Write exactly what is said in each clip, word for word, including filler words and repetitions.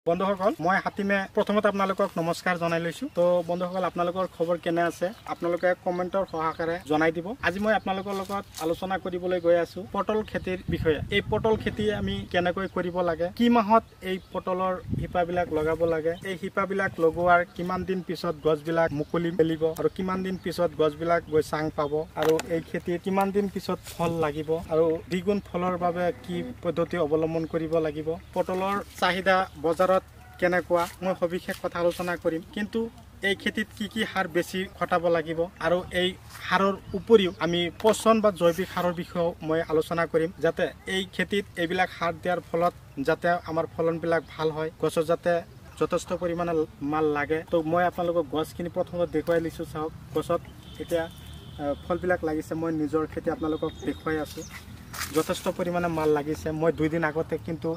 বন্ধুসকল মই হাতিমে প্ৰথমতে আপোনালোকক নমস্কাৰ জনাই লৈছো তো বন্ধুসকল আপোনালোকৰ খবৰ কেনে আছে আপোনালোকে কমেন্টৰ সহায়ৰে জনাই দিব আজি মই আপোনালোকৰ লগত আলোচনা কৰিবলৈ গৈ আছো পটল খেতিৰ বিষয়ে এই পটল খেতি আমি কেনেকৈ কৰিব লাগে কি মাহত এই পটলৰ হিপাবিলাক লগাব লাগে এই হিপাবিলাক লগোৱাৰ কিমান দিন পিছত গছবিলাক মুকলি মেলিব আৰু কিমান দিন পিছত গছবিলাক গৈ চাং পাব আৰু এই খেতি কিমান দিন পিছত ফল লাগিব আৰু দ্বিগুণ ফলৰ বাবে কি পদ্ধতি অৱলম্বন কৰিব লাগিব পটলৰ চাহিদা বজাৰত কেনেকুৱা মই সবিশেষ কথা আলোচনা কৰিম কিন্তু এই খেতিত কি কি সাৰ বেছি খটাব লাগিব আৰু এই সাৰৰ উপৰিও আমি পচন বা জৈৱিক সাৰৰ বিষয়ে মই আলোচনা কৰিম যাতে এই খেতিত এইবিলাক সাৰ দিয়াৰ ফলত যাতে আমাৰ ফলনবিলাক ভাল হয় গছৰ যাতে যথেষ্ট পৰিমাণে মাল লাগে তো মই আপোনালোকক গছখিনি প্ৰথমতে দেখুৱাই লৈছো চাওক গছত এতিয়া ফলবিলাক লাগিছে মই নিজৰ খেতি আপোনালোকক দেখুৱাই আছো যথেষ্ট পৰিমাণে মাল লাগিছে মই দুই দিন আগতে কিন্তু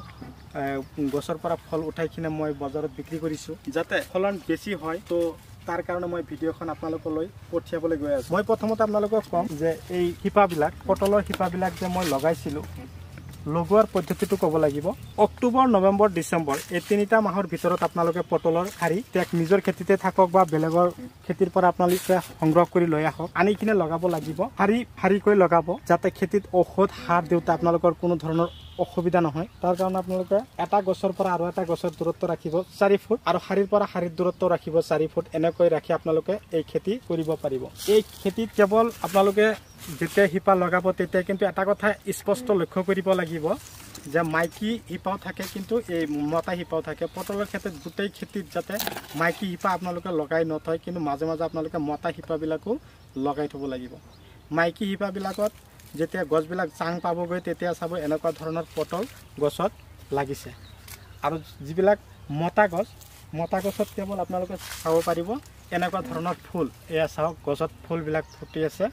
গছৰ পৰা ফল উঠাই কিনে মই বজাৰত বিক্ৰী কৰিছো যাতে ফলন বেছি হয় তো তাৰ কাৰণে মই ভিডিঅখন আপোনালোকলৈ পঠিয়াবলৈ গৈ আছো মই প্ৰথমতে আপোনালোকক কম যে এই হিপাবিলাক পটলৰ হিপাবিলাক যে মই লগাইছিলো লগোৱাৰ পদ্ধতিটো ক'ব লাগিব অক্টোবৰ নৱেম্বৰ ডিসেম্বৰ এই তিনিটা মাহৰ ভিতৰত আপোনালোকে পটলৰ শাৰী তেক নিজৰ খেতিতে থাকক বা বেলেগৰ খেতিৰ পৰা আপোনালোকে সংগ্ৰহ কৰি লৈ আহক আনি কিনে লগাব লাগিব শাৰী শাৰীকৈ লগাব যাতে খেতিত ঔষধ সাৰ দিওঁতে আপোনালোকৰ কোনো ধৰণৰ অসুবিধা নহয় তাৰ কাৰণে আপোনালোকে এটা গছৰ পৰা আৰু এটা গছৰ দূৰত্ব ৰাখিব চাৰি ফুট আৰু শাৰীৰ পৰা শাৰীৰ দূৰত্ব ৰাখিব চাৰি ফুট এনেকৈ ৰাখি আপোনালোকে এই খেতি কৰিব পাৰিব এই খেতিত কেৱল আপোনালোকে যেতিয়া হিপা লগাব তেতিয়া কিন্তু এটা কথা স্পষ্ট লক্ষ্য কৰিব লাগিব যে মাইকী হিপাও থাকে কিন্তু এই মতা হিপাও থাকে পটলৰ ক্ষেত্ৰত গোটেই খেতিত যাতে মাইকী হিপা আপোনালোকে লগাই নথয় কিন্তু মাজে মাজে আপোনালোকে মতা হিপাবিলাকো লগাই থব লাগিব মাইকী হিপাবিলাকত যেতিয়া গছবিলাক চাং পাবগৈ তেতিয়া চাব এনেকুৱা ধৰণৰ পটল গছত লাগিছে আৰু যিবিলাক মতা গছ মতা গছত কেৱল আপোনালোকে চাব পাৰিব এনেকুৱা ধৰণৰ ফুল এয়া চাওক গছত ফুলবিলাক ফুটি আছে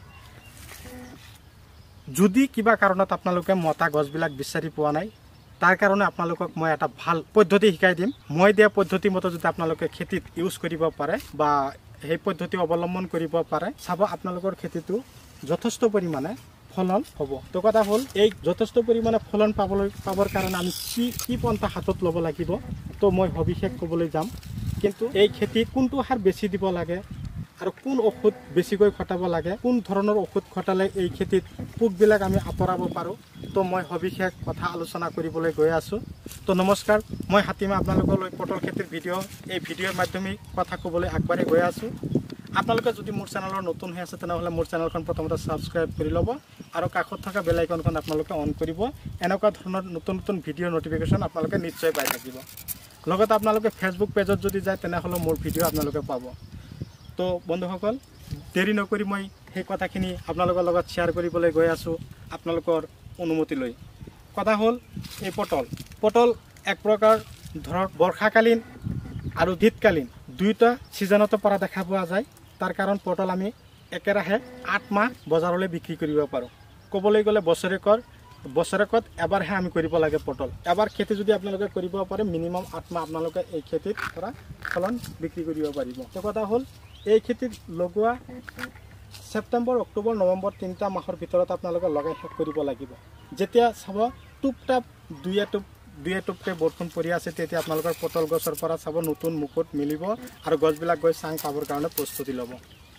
যদি কিবা কাৰণত আপোনালোকে মতা গছবিলাক বিচাৰি পোৱা নাই তাৰ কাৰণে আপোনালোকক মই এটা ভাল পদ্ধতি শিকাই দিম মই দিয়া পদ্ধতি মতে যদি আপোনালোকে খেতিত ইউজ কৰিব পাৰে বা সেই পদ্ধতি অৱলম্বন কৰিব পাৰে চাব আপোনালোকৰ খেতিটো যথেষ্ট পৰিমাণে ফলন হ'ব তো কথা হ'ল এই যথেষ্ট পৰিমাণে ফলন পাবলৈ পাবৰ কাৰণে আমি কি কি পন্থা হাতত ল'ব লাগিব তো মই সবিশেষ ক'বলৈ যাম কিন্তু এই খেতিত কোনটো সাৰ বেছি দিব লাগে আৰু কোন ঔষধ বেছিকৈ খটাব লাগে কোন ধৰণৰ ঔষধ খটালে এই খেতিত পোকবিলাক আমি আঁতৰাব পাৰোঁ তো মই সবিশেষ কথা আলোচনা কৰিবলৈ গৈ আছোঁ তো নমস্কাৰ মই হাতিমে আপোনালোকলৈ পটল খেতিৰ ভিডিঅ' এই ভিডিঅ'ৰ মাধ্যমে কথা ক'বলৈ আগবাঢ়ি গৈ আছোঁ আপোনালোকে যদি মোৰ চেনেলৰ নতুন হৈ আছে তেনেহ'লে মোৰ চেনেলখন প্ৰথমতে ছাবস্ক্ৰাইব কৰি ল'ব আৰু কাষত থকা বেল আইকনখন আপোনালোকে অন কৰিব এনেকুৱা ধৰণৰ নতুন নতুন ভিডিঅ' নটিফিকেশ্যন আপোনালোকে নিশ্চয় পাই থাকিব লগতে আপোনালোকে ফেচবুক পেজত যদি যায় তেনেহ'লে মোৰ ভিডিঅ' আপোনালোকে পাব তো বন্ধুসকল দেৰি নকৰি মই সেই কথাখিনি আপোনালোকৰ লগত শ্বেয়াৰ কৰিবলৈ গৈ আছোঁ আপোনালোকৰ অনুমতি লৈ কথা হ'ল এই পটল পটল এক প্ৰকাৰ ধৰক বৰ্ষাকালীন আৰু শীতকালীন দুইটা ছিজনতে পৰা দেখা পোৱা যায় তাৰ কাৰণ পটল আমি একেৰাহে আঠ মাহ বজাৰলৈ বিক্ৰী কৰিব পাৰোঁ ক'বলৈ গ'লে বছৰেকৰ বছৰেকত এবাৰহে আমি কৰিব লাগে পটল এবাৰ খেতি যদি আপোনালোকে কৰিব পাৰে মিনিমাম আঠ মাহ আপোনালোকে এই খেতিত পৰা ফলন বিক্ৰী কৰিব পাৰিব তো কথা হ'ল এই খেতিত লগোৱা ছেপ্টেম্বৰ অক্টোবৰ নৱেম্বৰ তিনিটা মাহৰ ভিতৰত আপোনালোকে লগাই শেষ কৰিব লাগিব যেতিয়া চাব টুপ টাপ দুই এটুপ দুই এটুপকৈ বৰষুণ পৰি আছে তেতিয়া আপোনালোকৰ পটল গছৰ পৰা চাব নতুন মুকুট মিলিব আৰু গছবিলাক গৈ চাং পাবৰ কাৰণে প্ৰস্তুতি ল'ব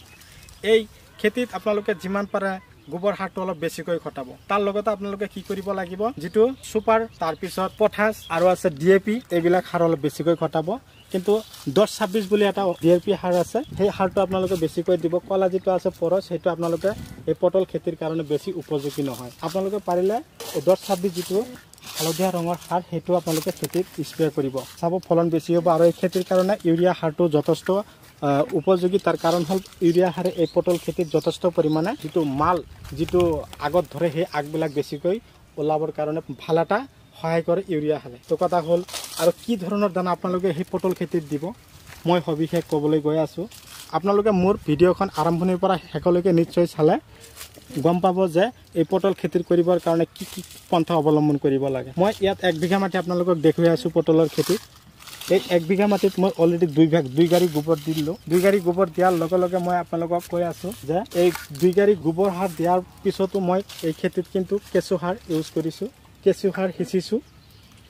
এই খেতিত আপোনালোকে যিমান পাৰে গোবৰ সাৰটো অলপ বেছিকৈ খটাব তাৰ লগতে আপোনালোকে কি কৰিব লাগিব যিটো সুপাৰ তাৰপিছত পটাছ আৰু আছে ডি এ পি এইবিলাক সাৰ অলপ বেছিকৈ খটাব কিন্তু দহ ছাব্বিছ বুলি এটা ডি এ পি সাৰ আছে সেই সাৰটো আপোনালোকে বেছিকৈ দিব কলা যিটো আছে পৰচ সেইটো আপোনালোকে এই পটল খেতিৰ কাৰণে বেছি উপযোগী নহয় আপোনালোকে পাৰিলে দহ ছাব্বিছ যিটো হালধীয়া ৰঙৰ সাৰ সেইটো আপোনালোকে খেতিত স্প্ৰে কৰিব চাব ফলন বেছি হ'ব আৰু এই খেতিৰ কাৰণে ইউৰিয়া সাৰটো যথেষ্ট উপযোগী তাৰ কাৰণ হ'ল ইউৰিয়া সাৰে এই পটল খেতিত যথেষ্ট পৰিমাণে যিটো মাল যিটো আগত ধৰে সেই আগবিলাক বেছিকৈ ওলাবৰ কাৰণে ভাল এটা সহায় কৰে ইউৰিয়া সাৰে তো কথা হ'ল আৰু কি ধৰণৰ দানা আপোনালোকে সেই পটল খেতিত দিব মই সবিশেষ ক'বলৈ গৈ আছোঁ আপোনালোকে মোৰ ভিডিঅ'খন আৰম্ভণিৰ পৰা শেষলৈকে নিশ্চয় চালে গম পাব যে এই পটল খেতিৰ কৰিবৰ কাৰণে কি কি পন্থা অৱলম্বন কৰিব লাগে মই ইয়াত এক বিঘা মাটি আপোনালোকক দেখুৱাই আছোঁ পটলৰ খেতিত এই এক বিঘা মাটিত মই অলৰেডি দুই ভাগ দুই গাড়ী গোবৰ দি দিলোঁ দুই গাড়ী গোবৰ দিয়াৰ লগে লগে মই আপোনালোকক কৈ আছোঁ যে এই দুই গাড়ী গোবৰ সাৰ দিয়াৰ পিছতো মই এই খেতিত কিন্তু কেঁচু সাৰ ইউজ কৰিছোঁ কেঁচু সাৰ সিঁচিছোঁ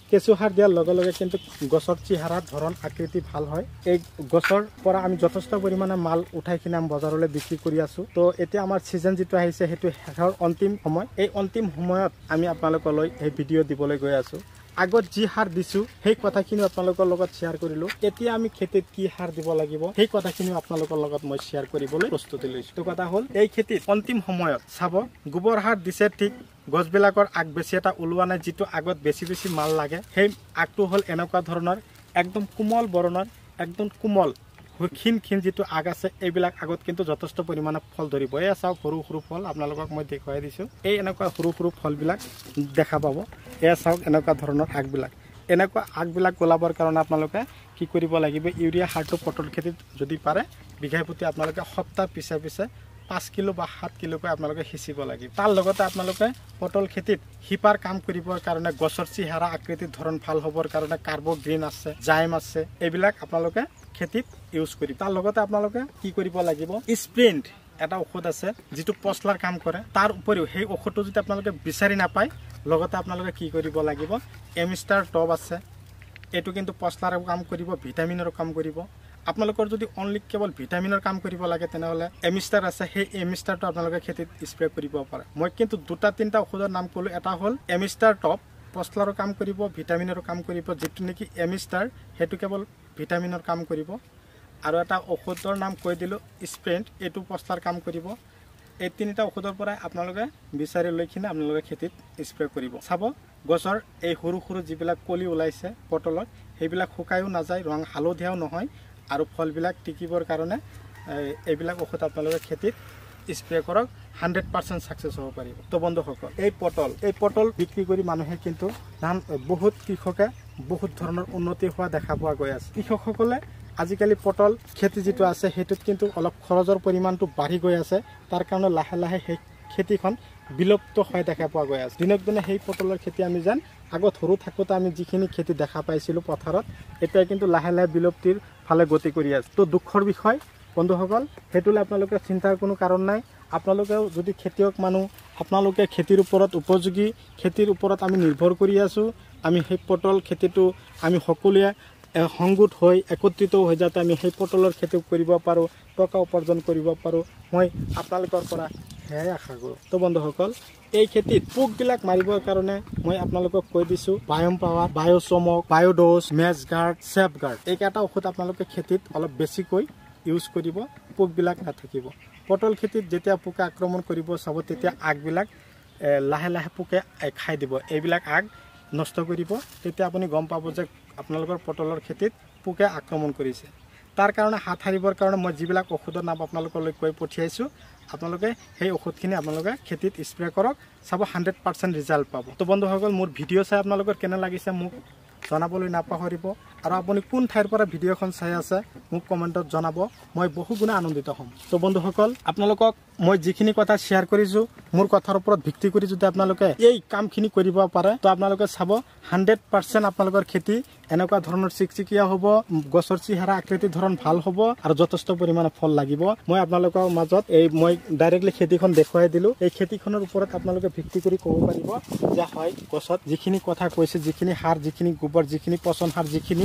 কেঁচু সাৰ দিয়াৰ লগে লগে কিন্তু গছৰ চেহাৰা ধৰণ আকৃতি ভাল হয়। এই গছৰ পৰা আমি যথেষ্ট পৰিমাণে মাল উঠাই কিনে আমি বজাৰলৈ বিক্ৰী কৰি আছো। তো এতিয়া আমাৰ ছিজন যিটো আহিছে সেইটো শেষৰ অন্তিম সময়। এই অন্তিম সময়ত আমি আপোনালোকলৈ এই ভিডিঅ' দিবলৈ গৈ আছো। আগত যি সাৰ দিছো সেই কথাখিনি আপোনালোকৰ লগত শ্বেয়াৰ কৰিলো। এতিয়া আমি খেতিত কি সাৰ দিব লাগিব সেই কথাখিনি আপোনালোকৰ লগত মই শ্বেয়াৰ কৰিবলৈ প্ৰস্তুতি লৈছো। তো কথা হ'ল এই খেতিত অন্তিম সময়ত চাব গোবৰ সাৰ দিছে ঠিক, গছবিলাকৰ আগ বেছি এটা ওলোৱা নাই। যিটো আগত বেছি বেছি মাল লাগে সেই আগটো হ'ল এনেকুৱা ধৰণৰ একদম কোমল বৰণৰ, একদম কোমল ক্ষীণ ক্ষীণ যিটো আগ আছে এইবিলাক আগত কিন্তু যথেষ্ট পৰিমাণে ফল ধৰিব। এয়া চাওক সৰু সৰু ফল আপোনালোকক মই দেখুৱাই দিছোঁ। এই এনেকুৱা সৰু সৰু ফলবিলাক দেখা পাব। এয়া চাওক এনেকুৱা ধৰণৰ আগবিলাক। এনেকুৱা আগবিলাক ওলাবৰ কাৰণে আপোনালোকে কি কৰিব লাগিব, ইউৰিয়া সাৰটো পটল খেতিত যদি পাৰে বিঘাই প্ৰতি আপোনালোকে সপ্তাহ পিছে পিছে পাঁচ কিলো বা সাত কিলোকৈ আপোনালোকে সিঁচিব লাগিব। তাৰ লগতে আপোনালোকে পটল খেতিত শিপাৰ কাম কৰিবৰ কাৰণে গছৰ চেহাৰা আকৃতিৰ ধৰণ ভাল হ'বৰ কাৰণে কাৰ্বগ্ৰীণ আছে, জাইম আছে, এইবিলাক আপোনালোকে খেতিত ইউজ কৰিব। তাৰ লগতে আপোনালোকে কি কৰিব লাগিব, স্প্ৰিণ্ট এটা ঔষধ আছে যিটো পচলাৰ কাম কৰে। তাৰ উপৰিও সেই ঔষধটো যদি আপোনালোকে বিচাৰি নাপায় লগতে আপোনালোকে কি কৰিব লাগিব, এমিষ্টাৰ টপ আছে। এইটো কিন্তু পচলাৰ কাম কৰিব, ভিটামিনৰ কাম কৰিব। আপোনালোকৰ যদি অনলি কেৱল ভিটামিনৰ কাম কৰিব লাগে তেনেহ'লে এমিষ্টাৰ আছে, সেই এমিষ্টাৰটো আপোনালোকে খেতিত স্প্ৰে কৰিব পাৰে। মই কিন্তু দুটা তিনিটা ঔষধৰ নাম ক'লোঁ। এটা হ'ল এমিষ্টাৰ টপ, পচলাৰো কাম কৰিব, ভিটামিনৰো কাম কৰিব। যিটো নেকি এমিষ্টাৰ সেইটো কেৱল ভিটামিনৰ কাম কৰিব। আৰু এটা ঔষধৰ নাম কৈ দিলোঁ স্প্ৰেণ্ট, এইটো পচলাৰ কাম কৰিব। এই তিনিটা ঔষধৰ পৰাই আপোনালোকে বিচাৰি লৈ কিনে আপোনালোকে খেতিত স্প্ৰে কৰিব। চাব গছৰ এই সৰু সৰু যিবিলাক কলি ওলাইছে পটলত সেইবিলাক শুকায়ো নাযায়, ৰং হালধীয়াও নহয়, আৰু ফলবিলাক টিকিবৰ কাৰণে এইবিলাক ঔষধ আপোনালোকে খেতিত স্প্ৰে কৰক, হাণ্ড্ৰেড পাৰ্চেণ্ট ছাকচেছ হ'ব পাৰিব। তো বন্ধুসকল এই পটল এই পটল বিক্ৰী কৰি মানুহে কিন্তু নান বহুত কৃষকে বহুত ধৰণৰ উন্নতি হোৱা দেখা পোৱা গৈ আছে। কৃষকসকলে আজিকালি পটল খেতি যিটো আছে সেইটোত কিন্তু অলপ খৰচৰ পৰিমাণটো বাঢ়ি গৈ আছে। তাৰ কাৰণে লাহে লাহে সেই খেতিখন বিলুপ্ত হৈ দেখা পোৱা গৈ আছে। দিনক দিনে সেই পটলৰ খেতি আমি যেন আগত সৰু থাকোঁতে আমি যিখিনি খেতি দেখা পাইছিলোঁ পথাৰত, এতিয়া কিন্তু লাহে লাহে বিলুপ্তিৰ ফালে গতি কৰি আছে। তো দুখৰ বিষয় বন্ধুসকল, সেইটোলৈ আপোনালোকে চিন্তাৰ কোনো কাৰণ নাই। আপোনালোকেও যদি খেতিয়ক মানুহ, আপোনালোকে খেতিৰ ওপৰত উপযোগী, খেতিৰ ওপৰত আমি নিৰ্ভৰ কৰি আছোঁ। আমি সেই পটল খেতিটো আমি সকলোৱে সংগোট হৈ একত্ৰিত হৈ যাতে আমি সেই পটলৰ খেতি কৰিব পাৰোঁ, টকা উপাৰ্জন কৰিব পাৰোঁ, মই আপোনালোকৰ পৰা সেয়াই আশা কৰোঁ। তো বন্ধুসকল এই খেতিত পোকবিলাক মাৰিবৰ কাৰণে মই আপোনালোকক কৈ দিছোঁ বায়'ম পাৱাৰ, বায়'চমক, বায়'ড'জ, মেজ গাৰ্ড, চেফ গাৰ্ড, এইকেইটা ঔষধ আপোনালোকে খেতিত অলপ বেছিকৈ ইউজ কৰিব, পোকবিলাক নাথাকিব। পটল খেতিত যেতিয়া পোকে আক্ৰমণ কৰিব চাব তেতিয়া আগবিলাক লাহে লাহে পোকে খাই দিব, এইবিলাক আগ নষ্ট কৰিব। তেতিয়া আপুনি গম পাব যে আপোনালোকৰ পটলৰ খেতিত পোকে আক্ৰমণ কৰিছে। তাৰ কাৰণে হাত সাৰিবৰ কাৰণে মই যিবিলাক ঔষধৰ নাম আপোনালোকলৈ কৈ পঠিয়াইছোঁ, আপোনালোকে সেই ঔষধখিনি আপোনালোকে খেতিত স্প্ৰে কৰক, চাব হাণ্ড্ৰেড পাৰ্চেণ্ট ৰিজাল্ট পাব। তো বন্ধুসকল মোৰ ভিডিঅ' চাই আপোনালোকৰ কেনে লাগিছে মোক জনাবলৈ নাপাহৰিব। আৰু আপুনি কোন ঠাইৰ পৰা ভিডিঅ'খন চাই আছে মোক কমেণ্টত জনাব, মই বহু গুণে আনন্দিত হ'ম। তো বন্ধুসকল আপোনালোকক মই যিখিনি কথা শ্বেয়াৰ কৰিছোঁ মোৰ কথাৰ ওপৰত ভিত্তি কৰি যদি আপোনালোকে এই কামখিনি কৰিব পাৰে তো আপোনালোকে চাব হাণ্ড্ৰেড পাৰ্চেণ্ট আপোনালোকৰ খেতি এনেকুৱা ধৰণৰ চিকচিকীয়া হ'ব, গছৰ চেহাৰা আকৃতিৰ ধৰণ ভাল হ'ব আৰু যথেষ্ট পৰিমাণে ফল লাগিব। মই আপোনালোকৰ মাজত এই মই ডাইৰেক্টলি খেতিখন দেখুৱাই দিলোঁ। এই খেতিখনৰ ওপৰত আপোনালোকে ভিত্তি কৰি ক'ব পাৰিব যে হয় গছত যিখিনি কথা কৈছে, যিখিনি সাৰ, যিখিনি গোবৰ, যিখিনি পচন সাৰ, যিখিনি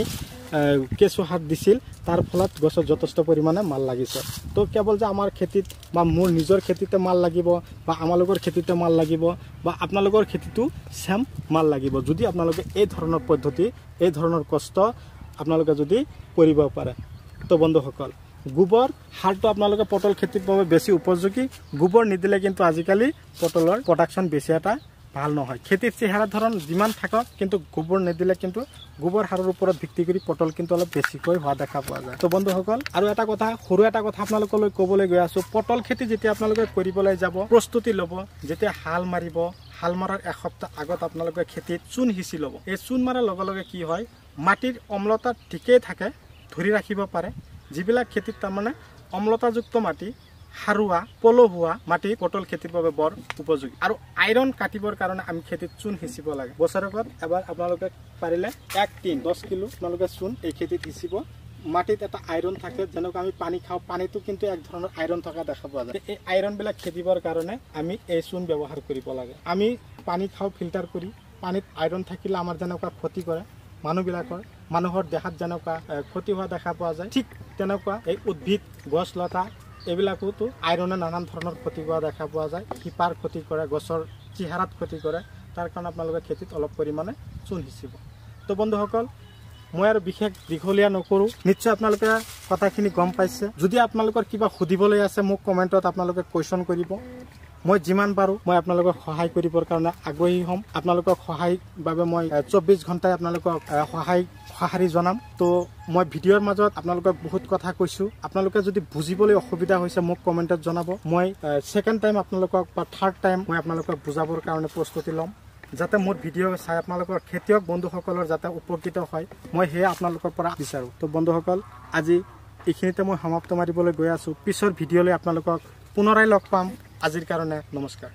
কেঁচু সাৰ দিছিল তাৰ ফলত গছত যথেষ্ট পৰিমাণে মাল লাগিছে। তো কেৱল যে আমাৰ খেতিত বা মোৰ নিজৰ খেতিতে মাল লাগিব বা আমালোকৰ খেতিতে মাল লাগিব বা আপোনালোকৰ খেতিটো চেম মাল লাগিব যদি আপোনালোকে এই ধৰণৰ পদ্ধতি, এই ধৰণৰ কষ্ট আপোনালোকে যদি কৰিব পাৰে। তো বন্ধুসকল গোবৰ সাৰটো আপোনালোকে পটল খেতিৰ বাবে বেছি উপযোগী। গোবৰ নিদিলে কিন্তু আজিকালি পটলৰ প্ৰডাকশ্যন বেছি এটা ভাল নহয়। খেতিৰ চেহাৰা ধৰণ যিমান থাকক কিন্তু গোবৰ নিদিলে কিন্তু গোবৰ সাৰৰ ওপৰত ভিত্তি কৰি পটল কিন্তু অলপ বেছিকৈ হোৱা দেখা পোৱা যায়। তো বন্ধুসকল আৰু এটা কথা, সৰু এটা কথা আপোনালোকলৈ ক'বলৈ গৈ আছোঁ, পটল খেতি যেতিয়া আপোনালোকে কৰিবলৈ যাব প্ৰস্তুতি ল'ব, যেতিয়া হাল মাৰিব, হাল মৰাৰ এসপ্তাহ আগত আপোনালোকে খেতিত চূণ সিঁচি ল'ব। এই চূণ মৰাৰ লগে লগে কি হয়, মাটিৰ অম্লতা ঠিকেই থাকে, ধৰি ৰাখিব পাৰে। যিবিলাক খেতিত তাৰমানে অম্লতাযুক্ত মাটি, সাৰুৱা পলসুৱা মাটি পটল খেতিৰ বাবে বৰ উপযোগী। আৰু আইৰণ কাটিবৰ কাৰণে আমি খেতিত চূণ সিঁচিব লাগে। বছৰেকত এবাৰ আপোনালোকে পাৰিলে এক টিন দহ কিলো আপোনালোকে চূণ এই খেতিত সিঁচিব। মাটিত এটা আইৰণ থাকে, যেনেকৈ আমি পানী খাওঁ, পানীটো কিন্তু এক ধৰণৰ আইৰণ থকা দেখা পোৱা যায়। এই আইৰণবিলাক খেদিবৰ কাৰণে আমি এই চূণ ব্যৱহাৰ কৰিব লাগে। আমি পানী খাওঁ ফিল্টাৰ কৰি, পানীত আইৰণ থাকিলে আমাৰ যেনেকুৱা ক্ষতি কৰে মানুহবিলাকৰ মানুহৰ দেহাত যেনেকুৱা ক্ষতি হোৱা দেখা পোৱা যায় ঠিক তেনেকুৱা এই উদ্ভিদ গছ লতা এইবিলাকতো আইৰণে নানান ধৰণৰ ক্ষতি কৰা দেখা পোৱা যায় শিপাৰ ক্ষতি কৰে গছৰ চেহাৰাত ক্ষতি কৰে তাৰ কাৰণে আপোনালোকে খেতিত অলপ পৰিমাণে চূণ সিঁচিব তো বন্ধুসকল মই আৰু বিশেষ দীঘলীয়া নকৰোঁ নিশ্চয় আপোনালোকে কথাখিনি গম পাইছে যদি আপোনালোকৰ কিবা সুধিবলৈ আছে মোক কমেণ্টত আপোনালোকে কুৱেশ্যন কৰিব মই যিমান পাৰোঁ মই আপোনালোকক সহায় কৰিবৰ কাৰণে আগ্ৰহী হ'ম আপোনালোকক সহায়ৰ বাবে মই চৌব্বিছ ঘণ্টাই আপোনালোকক সহায় সঁহাৰি জনাম তো মই ভিডিঅ'ৰ মাজত আপোনালোকক বহুত কথা কৈছোঁ আপোনালোকে যদি বুজিবলৈ অসুবিধা হৈছে মোক কমেণ্টত জনাব মই ছেকেণ্ড টাইম আপোনালোকক বা থাৰ্ড টাইম মই আপোনালোকক বুজাবৰ কাৰণে প্ৰস্তুতি ল'ম যাতে মোৰ ভিডিঅ' চাই আপোনালোকৰ খেতিয়ক বন্ধুসকলৰ যাতে উপকৃত হয় মই সেয়া আপোনালোকৰ পৰা বিচাৰোঁ তো বন্ধুসকল আজি এইখিনিতে মই সমাপ্ত মাৰিবলৈ গৈ আছোঁ পিছৰ ভিডিঅ'লৈ আপোনালোকক পুনৰাই লগ পাম আজিৰ কাৰণে নমস্কাৰ।